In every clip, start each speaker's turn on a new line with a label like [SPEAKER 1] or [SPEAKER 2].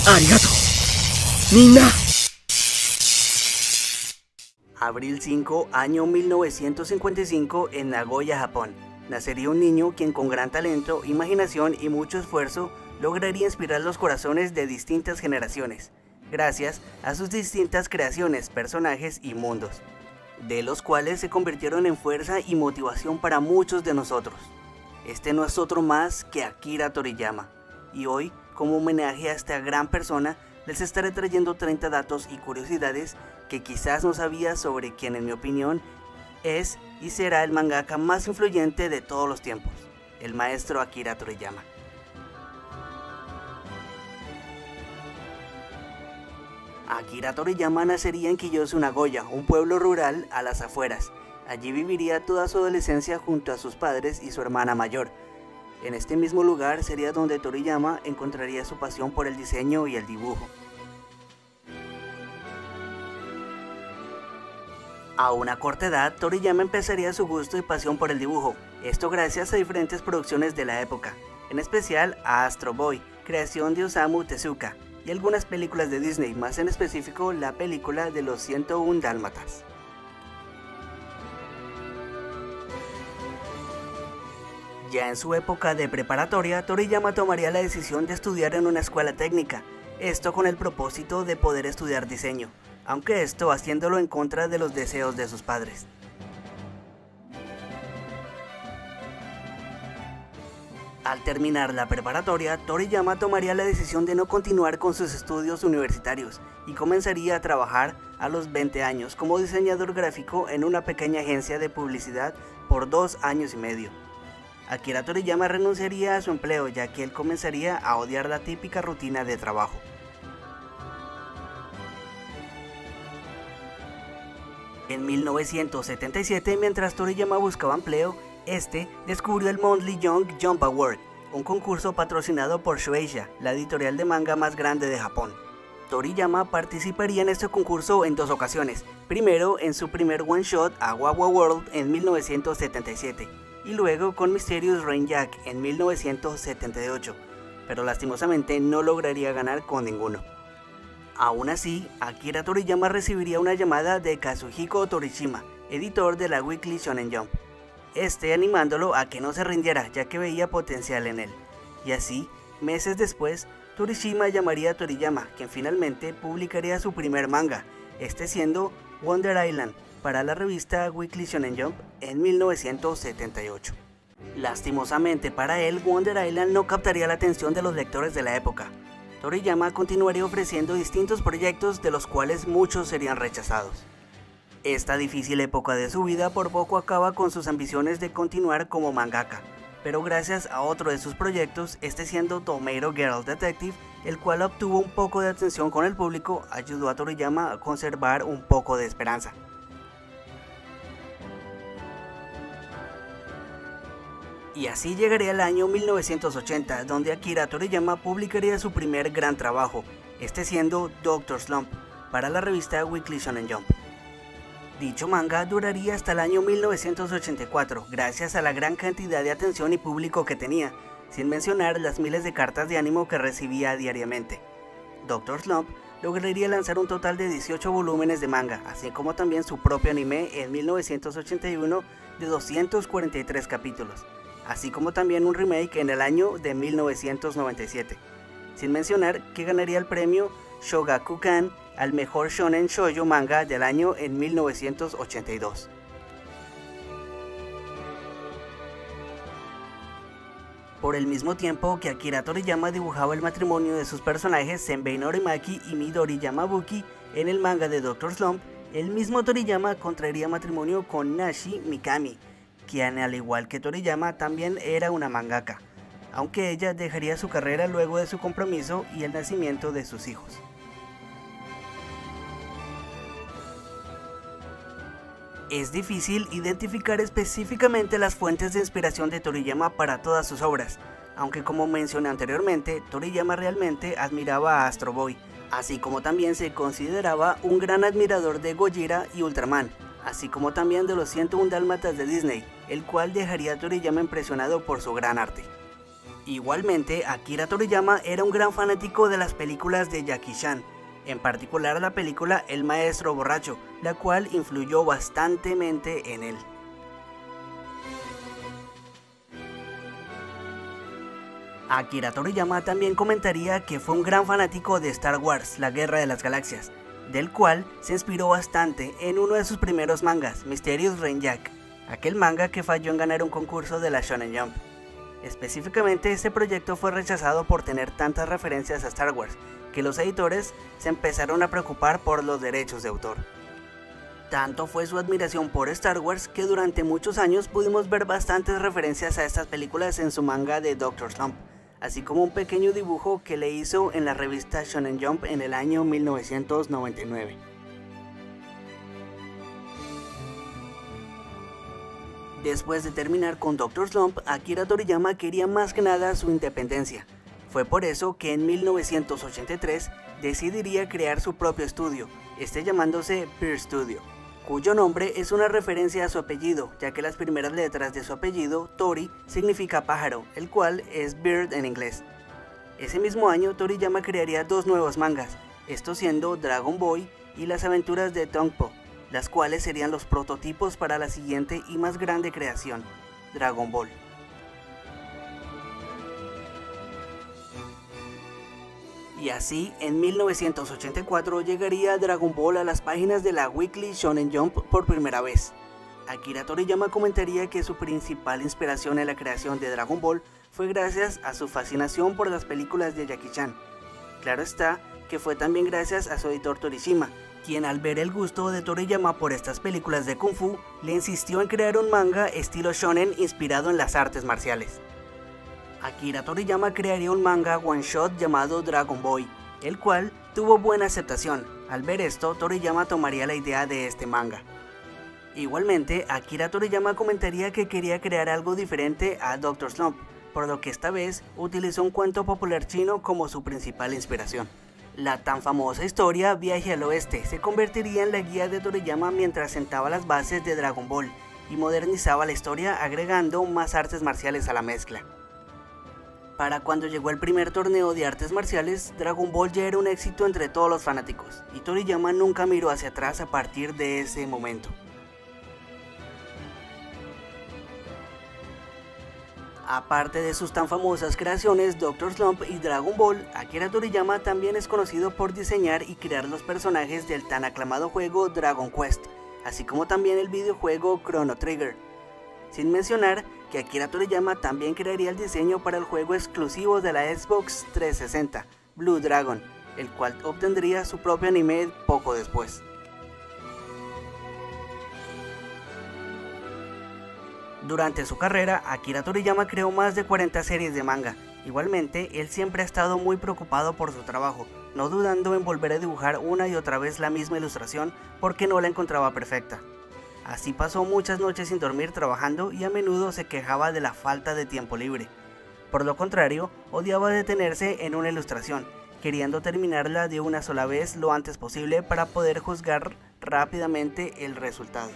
[SPEAKER 1] Arigato. Minna.
[SPEAKER 2] Abril 5, año 1955, en Nagoya, Japón. Nacería un niño quien con gran talento, imaginación y mucho esfuerzo lograría inspirar los corazones de distintas generaciones, gracias a sus distintas creaciones, personajes y mundos, de los cuales se convirtieron en fuerza y motivación para muchos de nosotros. Este no es otro más que Akira Toriyama, y hoy, como homenaje a esta gran persona, les estaré trayendo 30 datos y curiosidades que quizás no sabías sobre quien, en mi opinión, es y será el mangaka más influyente de todos los tiempos, el maestro Akira Toriyama. Akira Toriyama nacería en Kiyosu, Nagoya, un pueblo rural a las afueras. Allí viviría toda su adolescencia junto a sus padres y su hermana mayor. En este mismo lugar sería donde Toriyama encontraría su pasión por el diseño y el dibujo. A una corta edad, Toriyama empezaría su gusto y pasión por el dibujo, esto gracias a diferentes producciones de la época, en especial a Astro Boy, creación de Osamu Tezuka, y algunas películas de Disney, más en específico la película de los 101 Dálmatas. Ya en su época de preparatoria, Toriyama tomaría la decisión de estudiar en una escuela técnica, esto con el propósito de poder estudiar diseño, aunque esto haciéndolo en contra de los deseos de sus padres. Al terminar la preparatoria, Toriyama tomaría la decisión de no continuar con sus estudios universitarios y comenzaría a trabajar a los 20 años como diseñador gráfico en una pequeña agencia de publicidad por 2 años y medio. Akira Toriyama renunciaría a su empleo, ya que él comenzaría a odiar la típica rutina de trabajo. En 1977, mientras Toriyama buscaba empleo, descubrió el Monthly Young Jump Award, un concurso patrocinado por Shueisha, la editorial de manga más grande de Japón. Toriyama participaría en este concurso en 2 ocasiones, primero en su primer one-shot a Wawa World en 1977, y luego con Mysterious Rain Jack en 1978, pero lastimosamente no lograría ganar con ninguno. Aún así, Akira Toriyama recibiría una llamada de Kazuhiko Torishima, editor de la Weekly Shonen Jump, animándolo a que no se rindiera ya que veía potencial en él. Y así, meses después, Torishima llamaría a Toriyama, quien finalmente publicaría su primer manga, siendo Wonder Island, para la revista Weekly Shonen Jump en 1978. Lastimosamente para él, Wonder Island no captaría la atención de los lectores de la época. Toriyama continuaría ofreciendo distintos proyectos, de los cuales muchos serían rechazados. Esta difícil época de su vida por poco acaba con sus ambiciones de continuar como mangaka, pero gracias a otro de sus proyectos, siendo Tomoe Girl Detective, el cual obtuvo un poco de atención con el público, ayudó a Toriyama a conservar un poco de esperanza. Y así llegaría el año 1980, donde Akira Toriyama publicaría su primer gran trabajo, siendo Dr. Slump, para la revista Weekly Shonen Jump. Dicho manga duraría hasta el año 1984, gracias a la gran cantidad de atención y público que tenía, sin mencionar las miles de cartas de ánimo que recibía diariamente. Dr. Slump lograría lanzar un total de 18 volúmenes de manga, así como también su propio anime en 1981 de 243 capítulos. Así como también un remake en el año de 1997, sin mencionar que ganaría el premio Shogakukan al mejor shonen shoujo manga del año en 1982. Por el mismo tiempo que Akira Toriyama dibujaba el matrimonio de sus personajes Senbei Norimaki y Midori Yamabuki en el manga de Dr. Slump, el mismo Toriyama contraería matrimonio con Nashi Mikami, quien al igual que Toriyama también era una mangaka, aunque ella dejaría su carrera luego de su compromiso y el nacimiento de sus hijos. Es difícil identificar específicamente las fuentes de inspiración de Toriyama para todas sus obras, aunque como mencioné anteriormente, Toriyama realmente admiraba a Astro Boy, así como también se consideraba un gran admirador de Gojira y Ultraman, así como también de los 101 Dálmatas de Disney, el cual dejaría a Toriyama impresionado por su gran arte. Igualmente, Akira Toriyama era un gran fanático de las películas de Jackie Chan, en particular la película El Maestro Borracho, la cual influyó bastantemente en él. Akira Toriyama también comentaría que fue un gran fanático de Star Wars, la Guerra de las Galaxias, del cual se inspiró bastante en uno de sus primeros mangas, Mysterious Rain Jack, aquel manga que falló en ganar un concurso de la Shonen Jump. Específicamente, este proyecto fue rechazado por tener tantas referencias a Star Wars, que los editores se empezaron a preocupar por los derechos de autor. Tanto fue su admiración por Star Wars que durante muchos años pudimos ver bastantes referencias a estas películas en su manga de Dr. Slump, así como un pequeño dibujo que le hizo en la revista Shonen Jump en el año 1999. Después de terminar con Dr. Slump, Akira Toriyama quería más que nada su independencia. Fue por eso que en 1983 decidiría crear su propio estudio, llamándose Beard Studio, cuyo nombre es una referencia a su apellido, ya que las primeras letras de su apellido, Tori, significa pájaro, el cual es Bird en inglés. Ese mismo año, Toriyama crearía dos nuevos mangas, estos siendo Dragon Boy y las aventuras de Tongpo, las cuales serían los prototipos para la siguiente y más grande creación, Dragon Ball. Y así, en 1984 llegaría Dragon Ball a las páginas de la Weekly Shonen Jump por primera vez. Akira Toriyama comentaría que su principal inspiración en la creación de Dragon Ball fue gracias a su fascinación por las películas de Jackie Chan. Claro está que fue también gracias a su editor Torishima, quien al ver el gusto de Toriyama por estas películas de Kung Fu, le insistió en crear un manga estilo shonen inspirado en las artes marciales. Akira Toriyama crearía un manga one shot llamado Dragon Boy, el cual tuvo buena aceptación. Al ver esto, Toriyama tomaría la idea de este manga. Igualmente, Akira Toriyama comentaría que quería crear algo diferente a Dr. Slump, por lo que esta vez utilizó un cuento popular chino como su principal inspiración. La tan famosa historia Viaje al Oeste se convertiría en la guía de Toriyama mientras sentaba las bases de Dragon Ball y modernizaba la historia agregando más artes marciales a la mezcla. Para cuando llegó el primer torneo de artes marciales, Dragon Ball ya era un éxito entre todos los fanáticos, y Toriyama nunca miró hacia atrás a partir de ese momento. Aparte de sus tan famosas creaciones Dr. Slump y Dragon Ball, Akira Toriyama también es conocido por diseñar y crear los personajes del tan aclamado juego Dragon Quest, así como también el videojuego Chrono Trigger. Sin mencionar que Akira Toriyama también crearía el diseño para el juego exclusivo de la Xbox 360, Blue Dragon, el cual obtendría su propio anime poco después. Durante su carrera, Akira Toriyama creó más de 40 series de manga. Igualmente, él siempre ha estado muy preocupado por su trabajo, no dudando en volver a dibujar una y otra vez la misma ilustración porque no la encontraba perfecta. Así pasó muchas noches sin dormir trabajando y a menudo se quejaba de la falta de tiempo libre. Por lo contrario, odiaba detenerse en una ilustración, queriendo terminarla de una sola vez lo antes posible para poder juzgar rápidamente el resultado.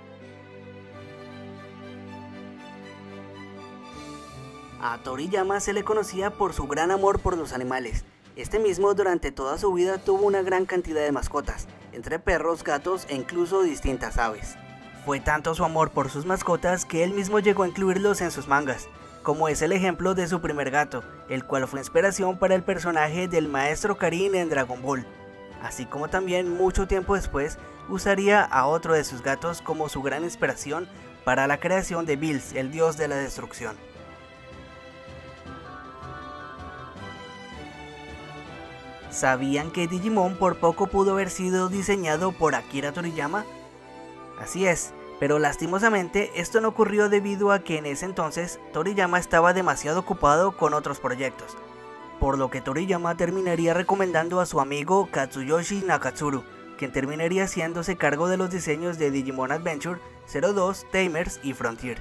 [SPEAKER 2] A Toriyama se le conocía por su gran amor por los animales. Este mismo durante toda su vida tuvo una gran cantidad de mascotas, entre perros, gatos e incluso distintas aves. Fue tanto su amor por sus mascotas que él mismo llegó a incluirlos en sus mangas, como es el ejemplo de su primer gato, el cual fue inspiración para el personaje del Maestro Karin en Dragon Ball, así como también mucho tiempo después usaría a otro de sus gatos como su gran inspiración para la creación de Bills, el dios de la destrucción. ¿Sabían que Digimon por poco pudo haber sido diseñado por Akira Toriyama? Así es, pero lastimosamente esto no ocurrió debido a que en ese entonces Toriyama estaba demasiado ocupado con otros proyectos, por lo que Toriyama terminaría recomendando a su amigo Katsuyoshi Nakatsuru, quien terminaría haciéndose cargo de los diseños de Digimon Adventure, 02, Tamers y Frontier.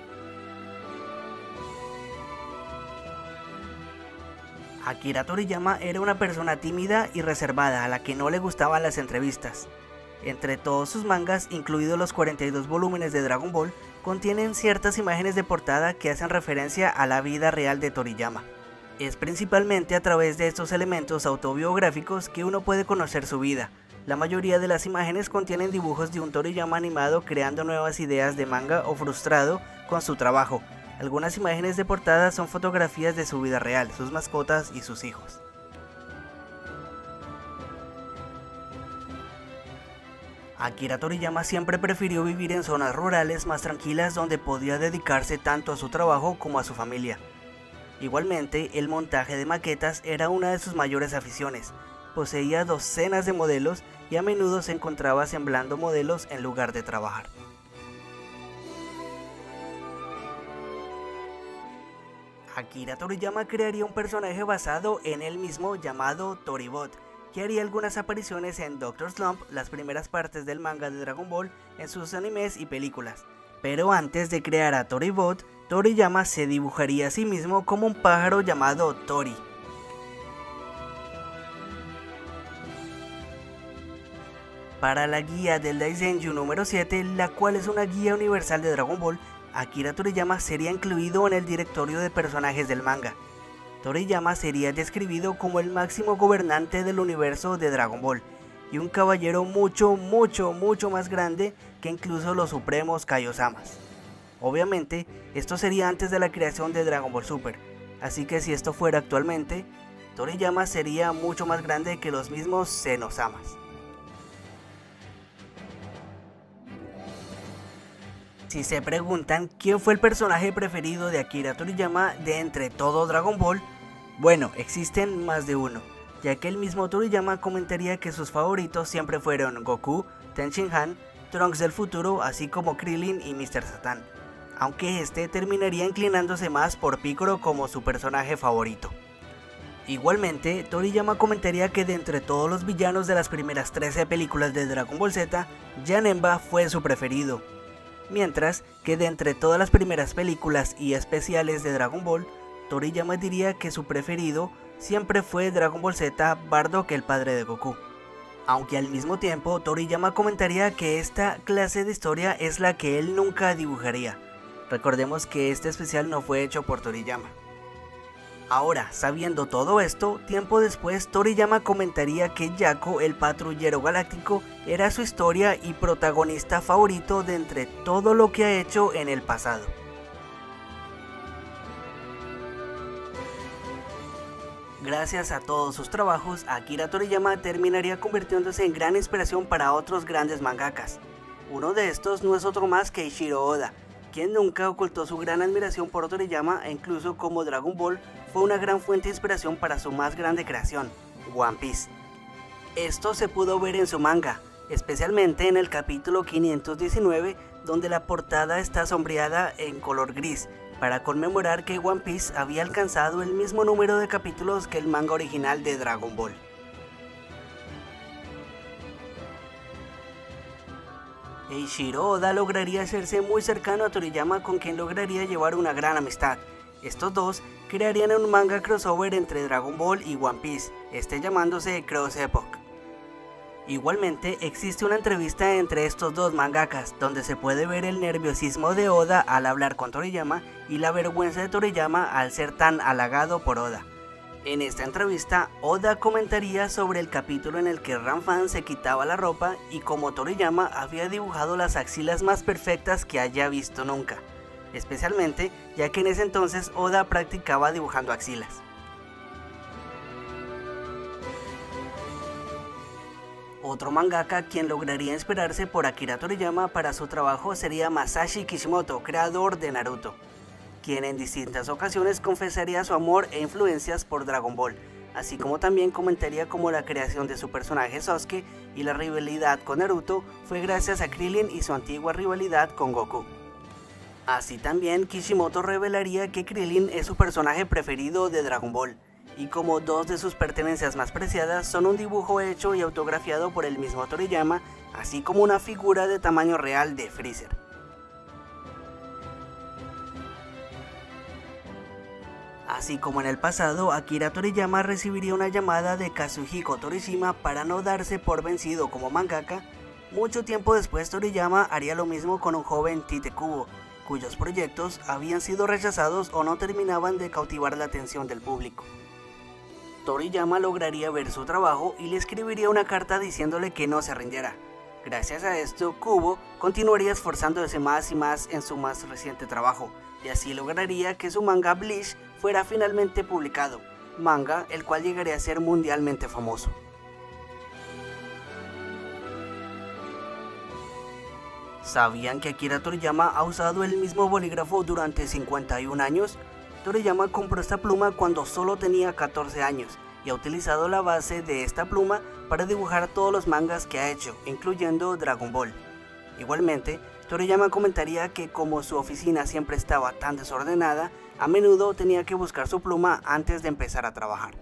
[SPEAKER 2] Akira Toriyama era una persona tímida y reservada a la que no le gustaban las entrevistas. Entre todos sus mangas, incluidos los 42 volúmenes de Dragon Ball, contienen ciertas imágenes de portada que hacen referencia a la vida real de Toriyama. Es principalmente a través de estos elementos autobiográficos que uno puede conocer su vida. La mayoría de las imágenes contienen dibujos de un Toriyama animado creando nuevas ideas de manga o frustrado con su trabajo. Algunas imágenes de portada son fotografías de su vida real, sus mascotas y sus hijos. Akira Toriyama siempre prefirió vivir en zonas rurales más tranquilas donde podía dedicarse tanto a su trabajo como a su familia. Igualmente, el montaje de maquetas era una de sus mayores aficiones. Poseía docenas de modelos y a menudo se encontraba asemblando modelos en lugar de trabajar. Akira Toriyama crearía un personaje basado en él mismo llamado Toribot, que haría algunas apariciones en Dr. Slump, las primeras partes del manga de Dragon Ball, en sus animes y películas. Pero antes de crear a Toribot, Toriyama se dibujaría a sí mismo como un pájaro llamado Tori. Para la guía del Daizenju número 7, la cual es una guía universal de Dragon Ball, Akira Toriyama sería incluido en el directorio de personajes del manga. Toriyama sería describido como el máximo gobernante del universo de Dragon Ball y un caballero mucho más grande que incluso los supremos Kaiosamas. Obviamente, esto sería antes de la creación de Dragon Ball Super, así que si esto fuera actualmente, Toriyama sería mucho más grande que los mismos Zenosamas. Si se preguntan quién fue el personaje preferido de Akira Toriyama de entre todo Dragon Ball, bueno, existen más de uno, ya que el mismo Toriyama comentaría que sus favoritos siempre fueron Goku, Ten Shin Han, Trunks del futuro, así como Krillin y Mr. Satan, aunque este terminaría inclinándose más por Piccolo como su personaje favorito. Igualmente, Toriyama comentaría que de entre todos los villanos de las primeras 13 películas de Dragon Ball Z, Janemba fue su preferido, mientras que de entre todas las primeras películas y especiales de Dragon Ball, Toriyama diría que su preferido siempre fue Dragon Ball Z Bardock, el padre de Goku. Aunque al mismo tiempo Toriyama comentaría que esta clase de historia es la que él nunca dibujaría. Recordemos que este especial no fue hecho por Toriyama. Ahora, sabiendo todo esto, tiempo después Toriyama comentaría que Jaco, el patrullero galáctico, era su historia y protagonista favorito de entre todo lo que ha hecho en el pasado. Gracias a todos sus trabajos, Akira Toriyama terminaría convirtiéndose en gran inspiración para otros grandes mangakas. Uno de estos no es otro más que Eiichiro Oda, quien nunca ocultó su gran admiración por Toriyama e incluso como Dragon Ball fue una gran fuente de inspiración para su más grande creación, One Piece. Esto se pudo ver en su manga, especialmente en el capítulo 519, donde la portada está sombreada en color gris, para conmemorar que One Piece había alcanzado el mismo número de capítulos que el manga original de Dragon Ball. Eiichiro Oda lograría hacerse muy cercano a Toriyama, con quien lograría llevar una gran amistad. Estos dos crearían un manga crossover entre Dragon Ball y One Piece, este llamándose Cross Epoch. Igualmente existe una entrevista entre estos dos mangakas, donde se puede ver el nerviosismo de Oda al hablar con Toriyama y la vergüenza de Toriyama al ser tan halagado por Oda. En esta entrevista, Oda comentaría sobre el capítulo en el que Ranfan se quitaba la ropa y cómo Toriyama había dibujado las axilas más perfectas que haya visto nunca, especialmente ya que en ese entonces Oda practicaba dibujando axilas. Otro mangaka quien lograría inspirarse por Akira Toriyama para su trabajo sería Masashi Kishimoto, creador de Naruto, quien en distintas ocasiones confesaría su amor e influencias por Dragon Ball, así como también comentaría cómo la creación de su personaje Sasuke y la rivalidad con Naruto fue gracias a Krillin y su antigua rivalidad con Goku. Así también Kishimoto revelaría que Krillin es su personaje preferido de Dragon Ball, y como dos de sus pertenencias más preciadas son un dibujo hecho y autografiado por el mismo Toriyama, así como una figura de tamaño real de Freezer. Así como en el pasado, Akira Toriyama recibiría una llamada de Kazuhiko Torishima para no darse por vencido como mangaka, mucho tiempo después Toriyama haría lo mismo con un joven Tite Kubo, cuyos proyectos habían sido rechazados o no terminaban de cautivar la atención del público. Toriyama lograría ver su trabajo y le escribiría una carta diciéndole que no se rindiera. Gracias a esto, Kubo continuaría esforzándose más y más en su más reciente trabajo, y así lograría que su manga Bleach fuera finalmente publicado, manga el cual llegaría a ser mundialmente famoso. ¿Sabían que Akira Toriyama ha usado el mismo bolígrafo durante 51 años? Toriyama compró esta pluma cuando solo tenía 14 años y ha utilizado la base de esta pluma para dibujar todos los mangas que ha hecho, incluyendo Dragon Ball. Igualmente, Toriyama comentaría que como su oficina siempre estaba tan desordenada, a menudo tenía que buscar su pluma antes de empezar a trabajar.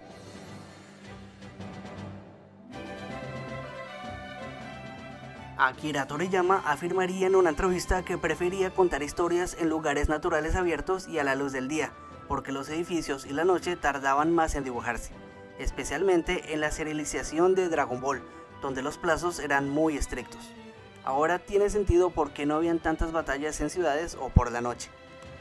[SPEAKER 2] Akira Toriyama afirmaría en una entrevista que prefería contar historias en lugares naturales abiertos y a la luz del día, porque los edificios y la noche tardaban más en dibujarse, especialmente en la serialización de Dragon Ball, donde los plazos eran muy estrictos. Ahora tiene sentido porque no habían tantas batallas en ciudades o por la noche.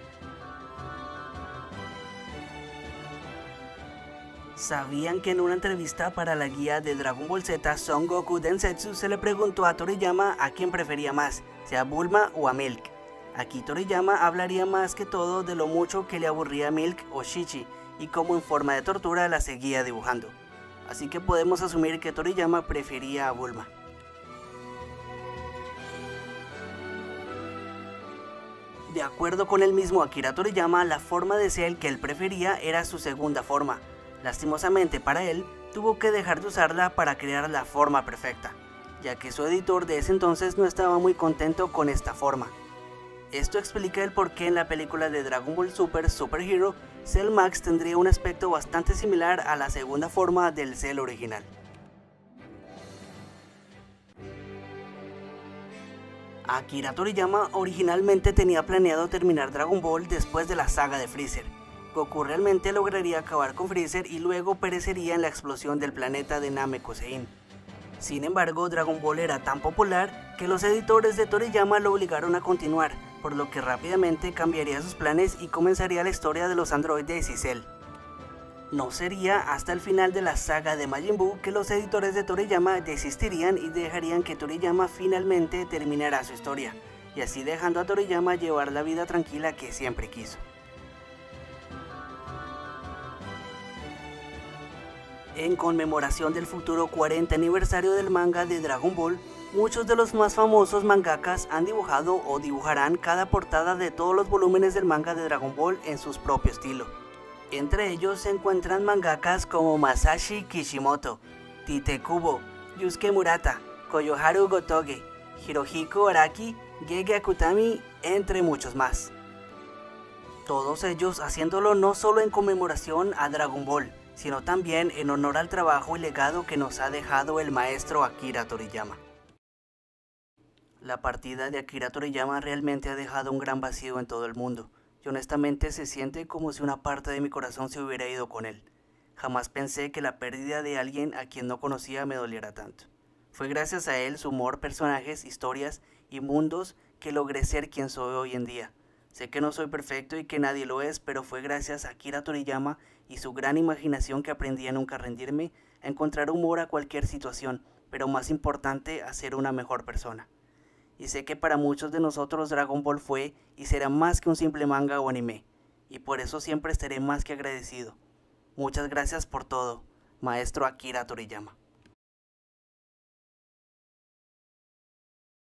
[SPEAKER 2] ¿Sabían que en una entrevista para la guía de Dragon Ball Z Son Goku Densetsu se le preguntó a Toriyama a quién prefería más, sea Bulma o a Milk? Aquí Toriyama hablaría más que todo de lo mucho que le aburría a Milk o Shichi y cómo en forma de tortura la seguía dibujando. Así que podemos asumir que Toriyama prefería a Bulma. De acuerdo con el mismo Akira Toriyama, la forma de Cell que él prefería era su segunda forma. Lastimosamente para él, tuvo que dejar de usarla para crear la forma perfecta, ya que su editor de ese entonces no estaba muy contento con esta forma. Esto explica el por qué en la película de Dragon Ball Super Super Hero, Cell Max tendría un aspecto bastante similar a la segunda forma del Cell original. Akira Toriyama originalmente tenía planeado terminar Dragon Ball después de la saga de Freezer. Goku realmente lograría acabar con Freezer y luego perecería en la explosión del planeta de Namekusein. Sin embargo, Dragon Ball era tan popular que los editores de Toriyama lo obligaron a continuar, por lo que rápidamente cambiaría sus planes y comenzaría la historia de los androides y Cell. No sería hasta el final de la saga de Majin Buu que los editores de Toriyama desistirían y dejarían que Toriyama finalmente terminara su historia, y así dejando a Toriyama llevar la vida tranquila que siempre quiso. En conmemoración del futuro 40 aniversario del manga de Dragon Ball, muchos de los más famosos mangakas han dibujado o dibujarán cada portada de todos los volúmenes del manga de Dragon Ball en su propio estilo. Entre ellos se encuentran mangakas como Masashi Kishimoto, Tite Kubo, Yusuke Murata, Koyoharu Gotoge, Hirohiko Araki, Gege Akutami, entre muchos más. Todos ellos haciéndolo no solo en conmemoración a Dragon Ball, sino también en honor al trabajo y legado que nos ha dejado el maestro Akira Toriyama. La partida de Akira Toriyama realmente ha dejado un gran vacío en todo el mundo, y honestamente se siente como si una parte de mi corazón se hubiera ido con él. Jamás pensé que la pérdida de alguien a quien no conocía me doliera tanto. Fue gracias a él, su humor, personajes, historias y mundos que logré ser quien soy hoy en día. Sé que no soy perfecto y que nadie lo es, pero fue gracias a Akira Toriyama y su gran imaginación que aprendí a nunca rendirme, a encontrar humor a cualquier situación, pero más importante, a ser una mejor persona. Y sé que para muchos de nosotros Dragon Ball fue y será más que un simple manga o anime, y por eso siempre estaré más que agradecido. Muchas gracias por todo, maestro Akira Toriyama.